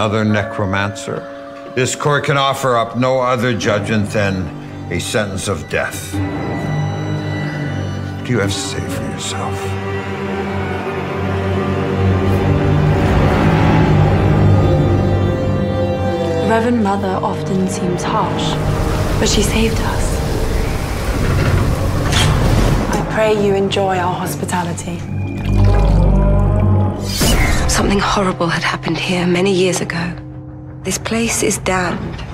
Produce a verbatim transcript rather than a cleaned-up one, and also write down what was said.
another necromancer. This court can offer up no other judgment than a sentence of death. What do you have to say for yourself? The Reverend Mother often seems harsh, but she saved us. I pray you enjoy our hospitality. Something horrible had happened here many years ago. This place is damned.